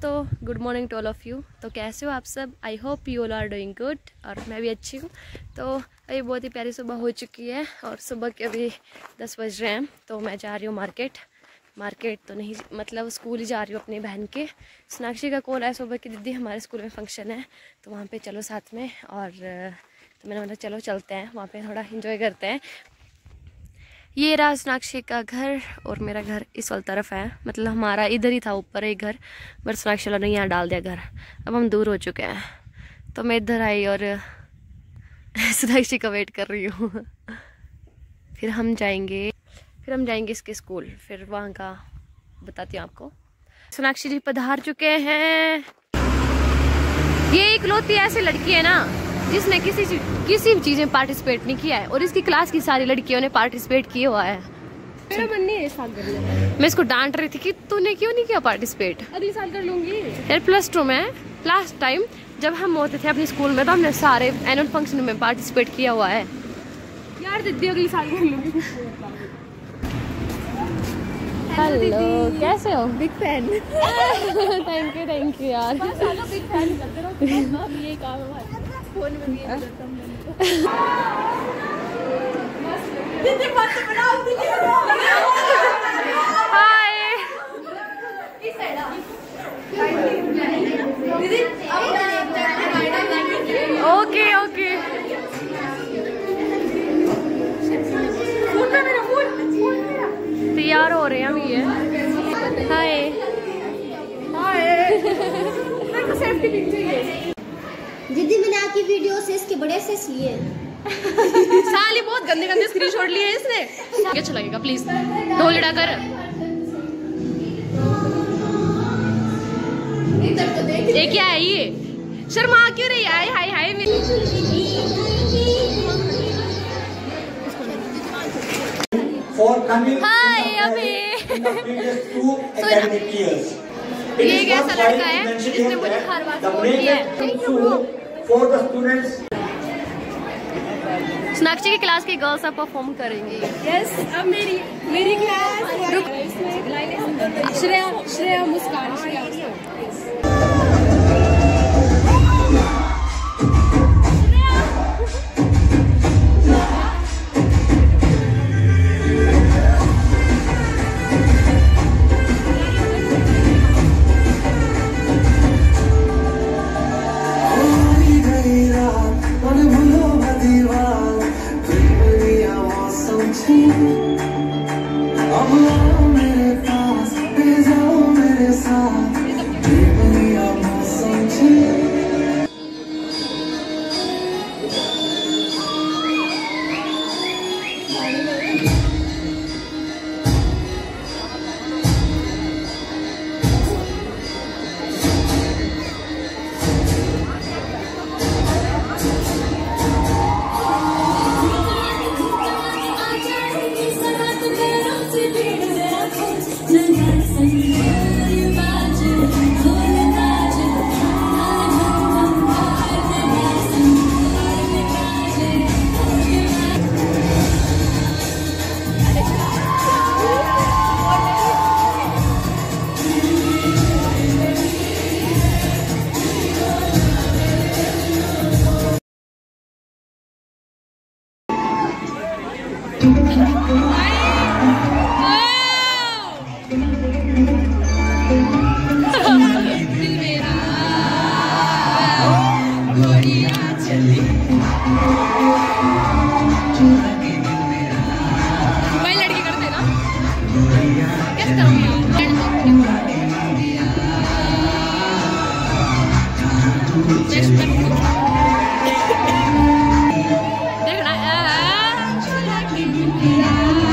दोस्तों, good morning to all of you. तो कैसे हो आप सब? I hope you all are doing good और मैं भी अच्छी हूँ। तो अभी बहुत ही प्यारी सुबह हो चुकी है और सुबह के अभी 10 बज रहे हैं। तो मैं जा रही हूँ मार्केट तो नहीं, मतलब स्कूल ही जा रही हूँ अपनी बहन के। सोनाक्षी का कॉल है सुबह की, दीदी हमारे स्कूल में फंक्शन है तो वहाँ पे चलो साथ में। और तो मैंने बोला चलो चलते हैं, वहाँ पे थोड़ा इंजॉय करते हैं। ये रहा सोनाक्षी का घर और मेरा घर इस वाली तरफ है, मतलब हमारा इधर ही था ऊपर एक घर, बट सोनाक्षी वालों ने यहाँ डाल दिया घर। अब हम दूर हो चुके हैं तो मैं इधर आई और सोनाक्षी का वेट कर रही हूँ। फिर हम जाएंगे इसके स्कूल, फिर वहाँ का बताती हूँ आपको। सोनाक्षी जी पधार चुके हैं। ये इकलौती ऐसी लड़की है ना जिसने किसी भी चीज में पार्टिसिपेट नहीं किया है, और इसकी क्लास की सारी लड़कियों ने पार्टिसिपेट किया हुआ है। मेरा मन नहीं है इस साल करने का। मैं इसको डांट रही थी कि तूने क्यों नहीं किया पार्टिसिपेट। अगले साल कर लूंगी यार +2 में लास्ट टाइम जब हम होते थे अपने स्कूल में तो हमने सारे एनुअल फंक्शन में पार्टिसिपेट किया हुआ है। यार दीदी अगले साल कर लूंगी। हेलो, कैसे हो? Big fan. थैंक यू यार। बिग फैन करते रहो, ये काम है फोन में भी दीदी मत बनाओ दीदी। हाय दीदी ओके तैयार हो रहे हैं अभी ये। हाय सेफ्टी पिक चाहिए। दीदी मैंने आपकी वीडियो से इसके बड़े से लिए साली बहुत गंदे स्क्रीनशॉट लिए हैं इसने। क्या अच्छा लगेगा प्लीज ढोल लड़ा कर। ये क्या है? ये शर्मा क्यों रही है? हाय हाय अभी ये कैसा लड़का है जिसने मुझे हर बार फोन किया है? सोनाक्षी की क्लास की गर्ल्स अब परफॉर्म करेंगी। यस, अब मेरी क्लास। श्रेया मुस्कान। देखना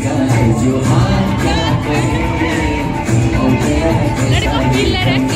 लड़का फील ले रहा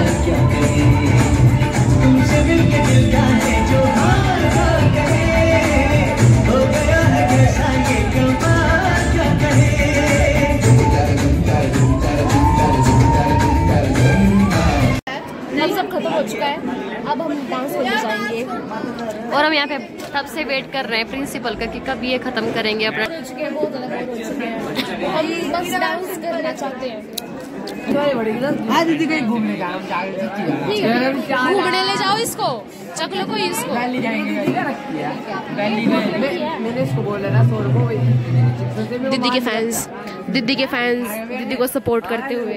अब सब खत्म हो चुका है, अब हम डांस करने जाएंगे। और हम यहाँ पे तब से वेट कर रहे हैं प्रिंसिपल का कि कब ये खत्म करेंगे अपना। हो चुके हैं, बहुत ज़्यादा बोर हो चुके हैं, हम बस डांस करना चाहते हैं। दीदी कहीं घूमने का हम घूमने ले जाओ इसको, चकलो को इसको। वैली जाएंगे, वैली में मैंने इसको बोला ना 100 रुपये दीदी के फैंस दीदी को सपोर्ट करते हुए।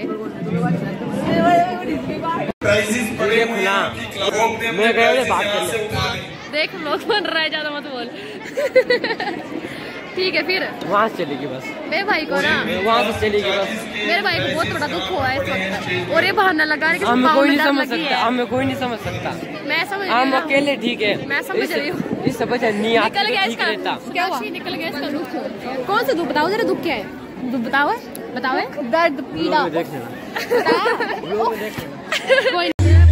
देख लोग बन रहा है, ज्यादा मत बोल। ठीक है फिर वहाँ से चलेगी बस, मेरे भाई को ना वहाँ से चलेगी बस। मेरे भाई को बहुत बड़ा दुख हुआ है इस वक्त, और ये बहाना लगा रहे कि हमें पाँव कोई में नहीं दर्द समझ लगी सकता, है। हमें कोई नहीं समझ सकता। मैं समझ रही हम हूँ, अकेले ठीक है, मैं समझ रही हूँ। इस बच्चा नहीं आता निकल गया ठीक इसका रहता। क्या हुआ? निकल गया इसका दुख। कौन सा दुख बताओ जरा, दुख क्या है? दुख बताओ, बताओ। दर्द, पीड़ा। कोई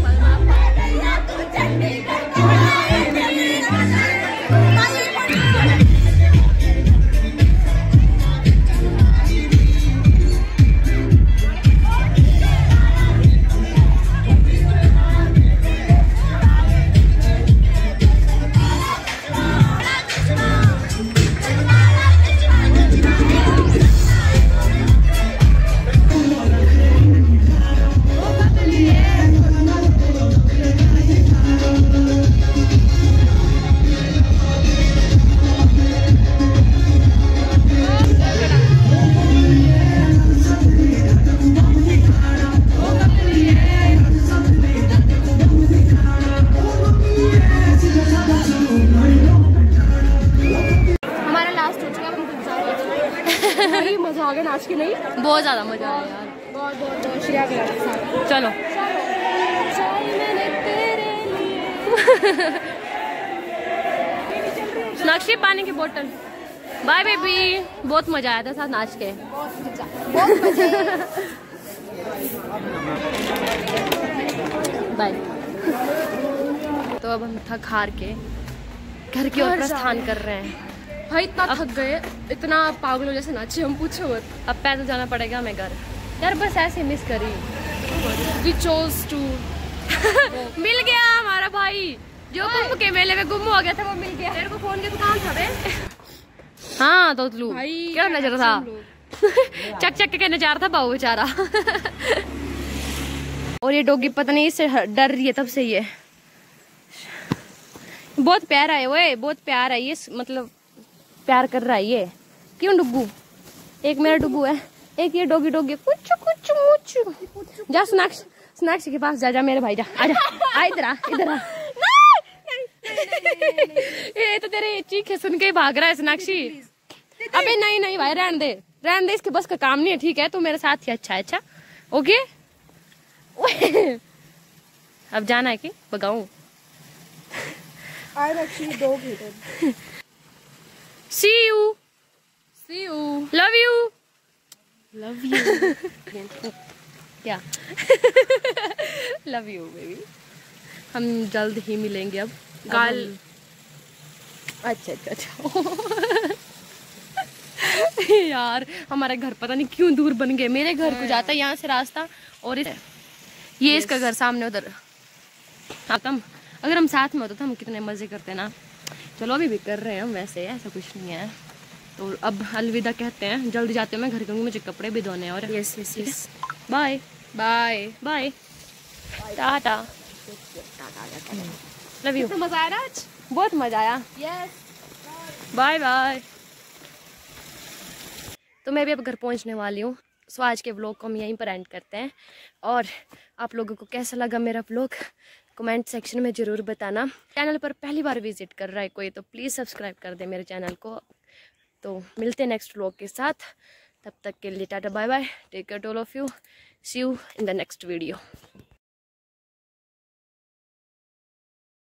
मजा आ गया नाच के। नहीं बहुत ज्यादा मजा आया यार, बहुत बहुत बहुत श्रेया के साथ। चलो नक्शी पानी की बोतल। बाय बेबी, बहुत मजा आया था साथ नाच के। बाय। तो अब हम थक हार के घर की ओर प्रस्थान कर रहे हैं। भाई इतना थक गए, इतना पागलों जैसे नाचे हम, पूछो मत। अब पैदल जाना पड़ेगा हमें घर यार, बस ऐसे मिस करी। We chose to मिल गया हमारा भाई जो कुंभ के मेले में गुम हो गया था, वो मिल गया। तेरे को फोन की दुकान था बे? हाँ तो लू क्या नजर था। चक चक के नजार था बाबू बेचारा। और ये डॉगी पता नहीं इससे डर रही है तब से। ये बहुत प्यारा है, वो बहुत प्यार है ये, मतलब प्यार कर रहा है ये। क्यों डुग्गू? एक मेरा डुग्गू है, एक ये डॉगी डॉगी कुछ कुछ मुच। जा सोनाक्षी के पास जा मेरे भाई, जा आजा, आ इधर आ, इधर आ। ये तो तेरे चीखे सुन के ही भाग रहा है सोनाक्षी। अबे नहीं भाई, रहने दे, इसके बस का काम नहीं है, ठीक है? तो मेरे साथ ही अच्छा है। अच्छा ओके। अब जाना है कि भगाऊं? See you. Love you. क्या? Love you baby. हम जल्द ही मिलेंगे अब। गाल अच्छा यार हमारा घर पता नहीं क्यों दूर बन गए। मेरे घर को जाता है यहाँ से रास्ता, और ये इसका घर सामने उधर। अगर हम साथ में होते तो हम कितने मजे करते ना। चलो अभी भी कर रहे हैं हम, वैसे ऐसा कुछ नहीं है। तो अब अलविदा कहते हैं, जल्दी जाते हैं मैं घर, क्योंकि मुझे कपड़े भी धोने हैं। और yes bye bye bye, tata, love you. मजा आया आज, बहुत मजा आया। Yes bye bye. तो मैं भी अब घर पहुंचने वाली हूँ। सो आज के व्लॉग को हम यहीं पर एंड करते हैं। और आप लोगों को कैसा लगा मेरा व्लॉग कमेंट सेक्शन में ज़रूर बताना। चैनल पर पहली बार विजिट कर रहा है कोई तो प्लीज़ सब्सक्राइब कर दे मेरे चैनल को। तो मिलते हैं नेक्स्ट व्लॉग के साथ, तब तक के लिए tata bye bye, take care all of you, see you in the next video.